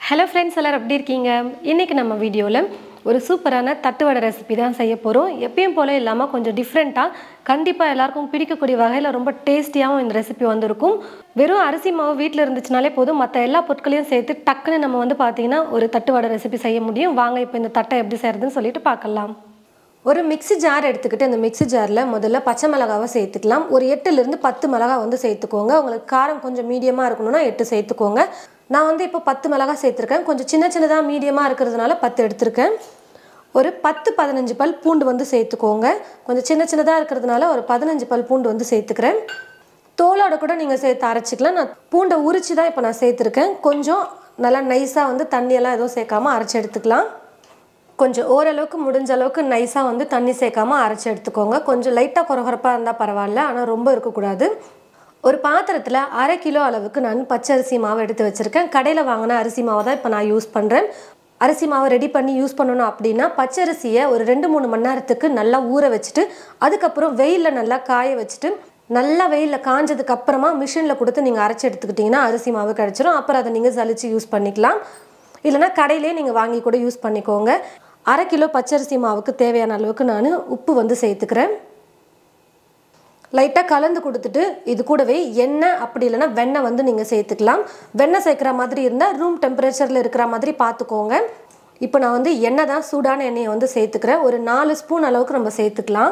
Hello friends, எல்லாரும் எப்படி இருக்கீங்க? இன்றைக்கி நம்ம வீடியோவில் ஒரு சூப்பரான தட்டுவடை ரெசிபி தான் செய்ய போகிறோம். எப்பயும் போல இல்லாமல் கொஞ்சம் டிஃப்ரெண்ட்டாக, கண்டிப்பாக எல்லாருக்கும் பிடிக்கக்கூடிய வகையில் ரொம்ப டேஸ்டியாகவும் இந்த ரெசிபி வந்திருக்கும். வெறும் அரிசி மாவு வீட்டில் இருந்துச்சுனாலே போதும், மற்ற எல்லா பொருட்களையும் சேர்த்து டக்குன்னு நம்ம பார்த்திங்கன்னா ஒரு தட்டுவடை ரெசிபி செய்ய முடியும். வாங்க இப்போ இந்த தட்டை எப்படி செய்கிறதுன்னு சொல்லிட்டு பார்க்கலாம். ஒரு மிக்ஸி ஜார் எடுத்துக்கிட்டு அந்த மிக்ஸி ஜாரில் முதல்ல பச்சை மிளகாவை சேர்த்துக்கலாம். ஒரு 8லேருந்து 10 மிளகாய் சேர்த்துக்கோங்க. உங்களுக்கு காரம் கொஞ்சம் மீடியமாக இருக்கணும்னா 8 சேர்த்துக்கோங்க. நான் இப்போ 10 மிளகாய் சேர்த்துருக்கேன். கொஞ்சம் சின்னதாக மீடியமாக இருக்கிறதுனால 10 எடுத்திருக்கேன். ஒரு 10-15 பல் பூண்டு சேர்த்துக்கோங்க. கொஞ்சம் சின்னதாக இருக்கிறதுனால ஒரு 15 பல் பூண்டு சேர்த்துக்கிறேன். தோலோட கூட நீங்கள் சேர்த்து அரைச்சிக்கலாம். நான் பூண்டை உரிச்சு தான் இப்போ நான் சேர்த்துருக்கேன். கொஞ்சம் நல்லா நைஸாக தண்ணியெல்லாம் எதுவும் சேர்க்காமல் அரைச்சி எடுத்துக்கலாம். கொஞ்சம் ஓரளவுக்கு முடிஞ்ச அளவுக்கு நைஸாக தண்ணி சேர்க்காமல் அரைச்சி எடுத்துக்கோங்க. கொஞ்சம் லைட்டாக குறகுறப்பாக இருந்தால் பரவாயில்ல, ஆனால் ரொம்ப இருக்கக்கூடாது. ஒரு பாத்திரத்தில் 1/2 கிலோ அளவுக்கு நான் பச்சரிசி மாவு எடுத்து வச்சுருக்கேன். கடையில் வாங்கின அரிசி மாவை தான் இப்போ நான் யூஸ் பண்ணுறேன். அரிசி மாவை ரெடி பண்ணி யூஸ் பண்ணணும் அப்படின்னா பச்சரிசியை ஒரு 2-3 மணி நேரத்துக்கு நல்லா ஊற வச்சுட்டு அதுக்கப்புறம் வெயிலில் நல்லா காய வச்சுட்டு நல்லா வெயிலில் காஞ்சதுக்கு அப்புறமா மிஷினில் கொடுத்து நீங்கள் அரைச்சி எடுத்துக்கிட்டிங்கன்னா அரிசி மாவு கிடச்சிரும். அப்புறம் அதை நீங்கள் சலிச்சு யூஸ் பண்ணிக்கலாம். இல்லைனா கடையிலே நீங்கள் வாங்கி கூட யூஸ் பண்ணிக்கோங்க. 1/2 கிலோ பச்சரிசி மாவுக்கு தேவையான அளவுக்கு நான் உப்பு சேர்த்துக்கிறேன். லைட்டாக கலந்து கொடுத்துட்டு இது கூடவே எண்ணெய் அப்படி இல்லைனா வெண்ணெய் நீங்கள் சேர்த்துக்கலாம். வெண்ணெய் சேர்க்குற மாதிரி இருந்தால் ரூம் டெம்பரேச்சரில் இருக்கிற மாதிரி பார்த்துக்கோங்க. இப்போ நான் எண்ணெய் தான், சூடான எண்ணெயை சேர்த்துக்கிறேன். ஒரு 4 ஸ்பூன் அளவுக்கு நம்ம சேர்த்துக்கலாம்.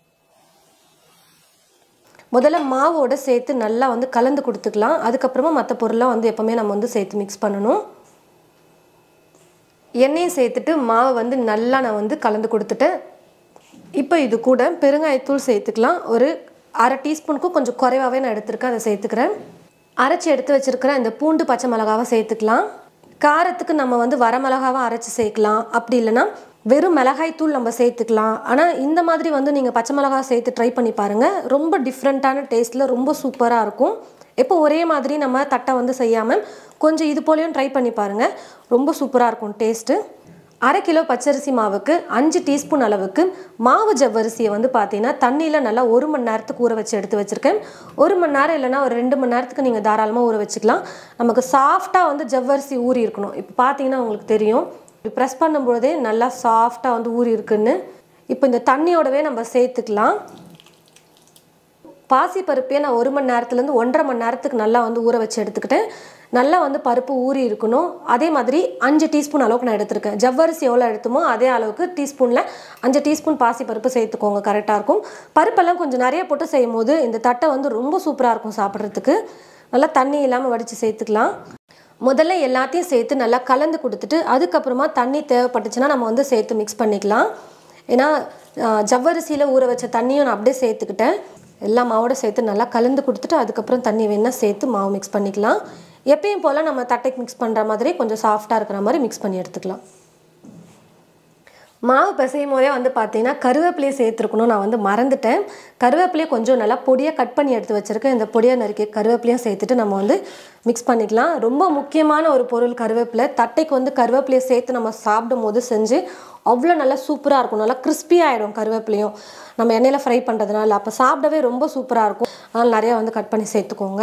முதல்ல மாவோடு சேர்த்து நல்லா கலந்து கொடுத்துக்கலாம். அதுக்கப்புறமா மற்ற பொருள்லாம் எப்போவுமே நம்ம சேர்த்து மிக்ஸ் பண்ணணும். எண்ணெயை சேர்த்துட்டு மாவை நல்லா நான் கலந்து கொடுத்துட்டேன். இப்போ இது கூட பெருங்காயத்தூள் சேர்த்துக்கலாம். ஒரு 1/2 டீஸ்பூனுக்கும் கொஞ்சம் குறைவாகவே நான் எடுத்துருக்கேன், அதை சேர்த்துக்கிறேன். அரைச்சி எடுத்து வச்சுருக்கிற இந்த பூண்டு பச்சை மிளகாவை சேர்த்துக்கலாம். காரத்துக்கு நம்ம வரமிளகாவை அரைச்சி சேர்க்கலாம். அப்படி இல்லைன்னா வெறும் மிளகாய்த்தூள் நம்ம சேர்த்துக்கலாம். ஆனால் இந்த மாதிரி நீங்கள் பச்சை மிளகாய் சேர்த்து ட்ரை பண்ணி பாருங்கள். ரொம்ப டிஃப்ரெண்ட்டான டேஸ்ட்டில் ரொம்ப சூப்பராக இருக்கும். இப்போ ஒரே மாதிரி நம்ம தட்டை செய்யாமல் கொஞ்சம் இது போலையும் ட்ரை பண்ணி பாருங்கள். ரொம்ப சூப்பராக இருக்கும் டேஸ்ட்டு. 1/2 கிலோ பச்சரிசி மாவுக்கு 5 டீஸ்பூன் அளவுக்கு மாவு ஜவ்வரிசியை பார்த்தீங்கன்னா தண்ணியில் நல்லா 1 மணி நேரத்துக்கு ஊற வச்சு எடுத்து வச்சுருக்கேன். 1 மணி நேரம் இல்லைனா ஒரு 2 மணி நேரத்துக்கு நீங்கள் தாராளமாக ஊற வச்சுக்கலாம். நமக்கு சாஃப்டாக ஜவ்வரிசி ஊறி இருக்கணும். இப்போ பார்த்தீங்கன்னா உங்களுக்கு தெரியும், இப்படி ப்ரெஸ் பண்ணும்பொழுதே நல்லா சாஃப்டாக ஊறி இருக்குன்னு. இப்போ இந்த தண்ணியோடவே நம்ம சேர்த்துக்கலாம். பாசி பருப்பே நான் 1 மணி நேரத்துலேருந்து 1.5 மணி நேரத்துக்கு நல்லா ஊற வச்சு எடுத்துக்கிட்டேன். நல்லா பருப்பு ஊறி இருக்கணும். அதே மாதிரி 5 டீஸ்பூன் அளவுக்கு நான் எடுத்திருக்கேன். ஜவ்வரிசி எவ்வளோ எடுத்துமோ அதே அளவுக்கு டீஸ்பூனில் 5 டீஸ்பூன் பாசி பருப்பு சேர்த்துக்கோங்க, கரெக்டாக இருக்கும். பருப்பெல்லாம் கொஞ்சம் நிறைய போட்டு செய்யும் போது இந்த தட்டை ரொம்ப சூப்பராக இருக்கும் சாப்பிட்றதுக்கு. நல்லா தண்ணி இல்லாமல் வடித்து சேர்த்துக்கலாம். முதல்ல எல்லாத்தையும் சேர்த்து நல்லா கலந்து கொடுத்துட்டு அதுக்கப்புறமா தண்ணி தேவைப்பட்டுச்சுன்னா நம்ம சேர்த்து மிக்ஸ் பண்ணிக்கலாம். ஏன்னா ஜவ்வரிசியில் ஊற வச்ச தண்ணியும் நான் அப்படியே சேர்த்துக்கிட்டேன். எல்லா மாவோட சேர்த்து நல்லா கலந்து கொடுத்துட்டு அதுக்கப்புறம் தண்ணி வேணால் சேர்த்து மாவு மிக்ஸ் பண்ணிக்கலாம். எப்பயும் போல் நம்ம தட்டைக்கு மிக்ஸ் பண்ணுற மாதிரி கொஞ்சம் சாஃப்டாக இருக்கிற மாதிரி மிக்ஸ் பண்ணி எடுத்துக்கலாம். மாவு பிசையும் போதே பார்த்தீங்கன்னா கருவேப்பிலையை சேர்த்துருக்கணும். நான் மறந்துட்டேன். கருவேப்பிலையை கொஞ்சம் நல்லா பொடியாக கட் பண்ணி எடுத்து வச்சுருக்கேன். இந்த பொடியாக நறுக்கி கருவேப்பிலையும் சேர்த்துட்டு நம்ம மிக்ஸ் பண்ணிக்கலாம். ரொம்ப முக்கியமான ஒரு பொருள் கருவேப்பிலை. தட்டைக்கு கருவேப்பிலையை சேர்த்து நம்ம சாப்பிடும் போது செஞ்சு அவ்வளோ நல்லா சூப்பராக இருக்கும். நல்லா கிறிஸ்பியாக ஆகிடும் கருவேப்பிலையும் நம்ம எண்ணெயில் ஃப்ரை பண்ணுறதுனால. அப்போ சாப்பிடவே ரொம்ப சூப்பராக இருக்கும். அதனால் நிறையா கட் பண்ணி சேர்த்துக்கோங்க.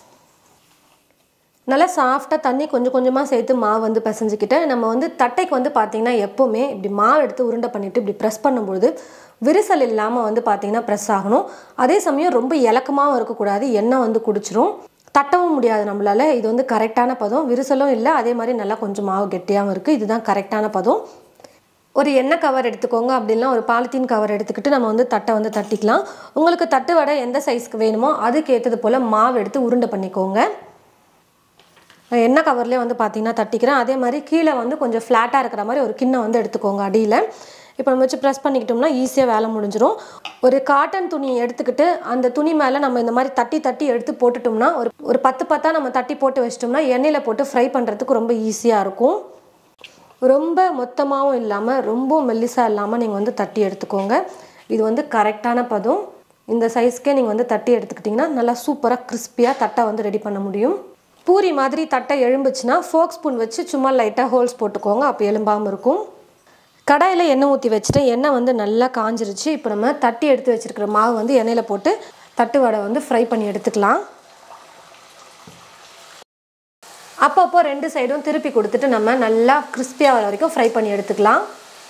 நல்லா சாஃப்டாக தண்ணி கொஞ்சம் கொஞ்சமாக சேர்த்து மாவு பிசைஞ்சிக்கிட்டேன். நம்ம தட்டைக்கு பார்த்திங்கன்னா எப்போவுமே இப்படி மாவு எடுத்து உருண்டை பண்ணிவிட்டு இப்படி ப்ரெஸ் பண்ணும்பொழுது விரிசல் இல்லாமல் பார்த்திங்கன்னா ப்ரெஸ் ஆகணும். அதே சமயம் ரொம்ப இலக்கமாகவும் இருக்கக்கூடாது, எண்ணெய் குடிச்சிரும், தட்டவும் முடியாது நம்மளால். இது கரெக்டான பதம். விரிசலும் இல்லை, அதே மாதிரி நல்லா கொஞ்சம் மாவு கெட்டியாகவும் இருக்குது. இதுதான் கரெக்டான பதம். ஒரு எண்ணெய் கவர் எடுத்துக்கோங்க. அப்படின்னா ஒரு பாலித்தீன் கவர் எடுத்துக்கிட்டு நம்ம தட்டை தட்டிக்கலாம். உங்களுக்கு தட்டு வடை எந்த சைஸ்க்கு வேணுமோ அதுக்கு ஏற்றது போல் மாவு எடுத்து உருண்டை பண்ணிக்கோங்க. எண்ணெய் கவர்லேயே பார்த்தீங்கன்னா தட்டிக்கிறேன். அதே மாதிரி கீழே கொஞ்சம் ஃப்ளாட்டாக இருக்கிற மாதிரி ஒரு கிண்ணம் எடுத்துக்கோங்க அடியில். இப்போ நம்ம வச்சு ப்ரெஸ் பண்ணிக்கிட்டோம்னா ஈஸியாக வேலை முடிஞ்சிடும். ஒரு காட்டன் துணியை எடுத்துக்கிட்டு அந்த துணி மேலே நம்ம இந்த மாதிரி தட்டி எடுத்து போட்டுட்டோம்னா ஒரு 10 நம்ம தட்டி போட்டு வச்சிட்டோம்னா எண்ணெயில் போட்டு ஃப்ரை பண்ணுறதுக்கு ரொம்ப ஈஸியாக இருக்கும். ரொம்ப மொத்தமாகவும் இல்லாமல் ரொம்ப மெல்லிசாக இல்லாமல் நீங்கள் தட்டி எடுத்துக்கோங்க. இது கரெக்டான பதம். இந்த சைஸ்க்கே நீங்கள் தட்டி எடுத்துக்கிட்டிங்கன்னா நல்லா சூப்பராக கிறிஸ்பியாக தட்டை ரெடி பண்ண முடியும். பூரி மாதிரி தட்டை எழும்புச்சுன்னா ஃபோக் ஸ்பூன் வச்சு சும்மா லைட்டாக ஹோல்ஸ் போட்டுக்கோங்க, அப்போ எலும்பாமல் இருக்கும். கடாயில் எண்ணெய் ஊற்றி வச்சுட்டு எண்ணெய் நல்லா காஞ்சிருச்சு. இப்போ நம்ம தட்டி எடுத்து வச்சுருக்கிற மாவு எண்ணெயில் போட்டு தட்டு வடை ஃப்ரை பண்ணி எடுத்துக்கலாம். அப்பப்போ 2 சைடும் திருப்பி கொடுத்துட்டு நம்ம நல்லா கிறிஸ்பியாக வர வரைக்கும் ஃப்ரை பண்ணி எடுத்துக்கலாம்.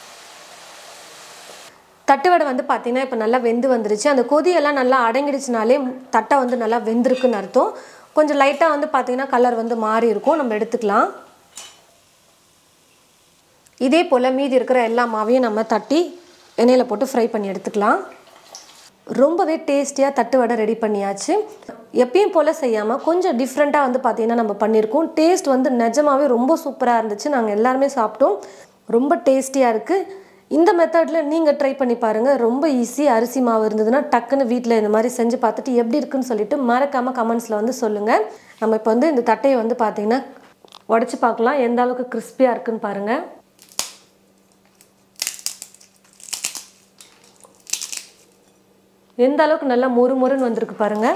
தட்டு வடை வந்து பார்த்திங்கன்னா இப்போ நல்லா வெந்து வந்துருச்சு. அந்த கொதியெல்லாம் நல்லா அடங்கிடுச்சுனாலே தட்டை வந்து நல்லா வெந்திருக்குன்னு அர்த்தம். கொஞ்சம் லைட்டாக வந்து பார்த்திங்கன்னா கலர் வந்து மாறி இருக்கும். நம்ம எடுத்துக்கலாம். இதே போல் மீதி இருக்கிற எல்லா மாவையும் நம்ம தட்டி எண்ணெயில் போட்டு ஃப்ரை பண்ணி எடுத்துக்கலாம். ரொம்பவே டேஸ்டியாக தட்டு வடை ரெடி பண்ணியாச்சு. எப்பயும் போல் செய்யாமல் கொஞ்சம் டிஃப்ரெண்ட்டாக வந்து பார்த்திங்கன்னா நம்ம பண்ணியிருக்கோம். டேஸ்ட் வந்து நிஜமாகவே ரொம்ப சூப்பராக இருந்துச்சு. நாங்கள் எல்லாருமே சாப்பிட்டோம். ரொம்ப டேஸ்டியாக இருக்குது. இந்த மெத்தடில் நீங்கள் ட்ரை பண்ணி பாருங்கள். ரொம்ப ஈஸி. அரிசி மாவு இருந்ததுன்னா டக்குன்னு வீட்டில் இந்த மாதிரி செஞ்சு பார்த்துட்டு எப்படி இருக்குன்னு சொல்லிட்டு மறக்காமல் கமெண்ட்ஸில் வந்து சொல்லுங்கள். நம்ம இப்போ வந்து இந்த தட்டையை வந்து பார்த்திங்கன்னா உடச்சி பார்க்கலாம் எந்த அளவுக்கு கிறிஸ்பியாக இருக்குன்னு பாருங்கள். எந்த அளவுக்கு நல்லா மொறு மொறுன்னு வந்திருக்கு பாருங்கள்.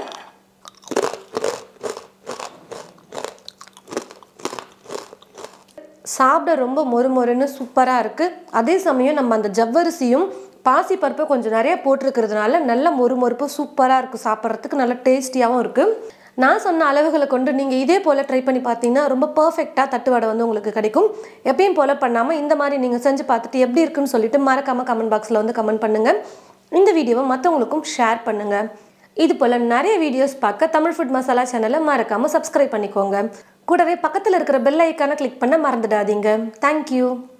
சாப்பிட ரொம்ப மொறு மொறுன்னு சூப்பராக இருக்குது. அதே சமயம் நம்ம அந்த ஜவ்வரிசியும் பாசிப்பருப்பு கொஞ்சம் நிறைய போட்டிருக்கிறதுனால நல்ல மொறு மொறுப்பு சூப்பராக இருக்குது. சாப்பிட்றதுக்கு நல்ல டேஸ்டியாகவும் இருக்குது. நான் சொன்ன அளவுகளை கொண்டு நீங்கள் இதே போல் ட்ரை பண்ணி பார்த்தீங்கன்னா ரொம்ப பர்ஃபெக்டாக தட்டு வடை வந்து உங்களுக்கு கிடைக்கும். எப்பயும் போல் பண்ணாமல் இந்த மாதிரி நீங்கள் செஞ்சு பார்த்துட்டு எப்படி இருக்குன்னு சொல்லிட்டு மறக்காமல் கமெண்ட் பாக்ஸில் வந்து கமெண்ட் பண்ணுங்கள். இந்த வீடியோவை மற்றவங்களுக்கும் ஷேர் பண்ணுங்கள். இது போல் நிறைய வீடியோஸ் பார்க்க தமிழ் ஃபுட் மசாலா சேனலை மறக்காமல் சப்ஸ்கிரைப் பண்ணிக்கோங்க. கூடவே பக்கத்தில் இருக்கிற பெல் ஐக்கானை கிளிக் பண்ண மறந்துடாதீங்க. தேங்க்யூ.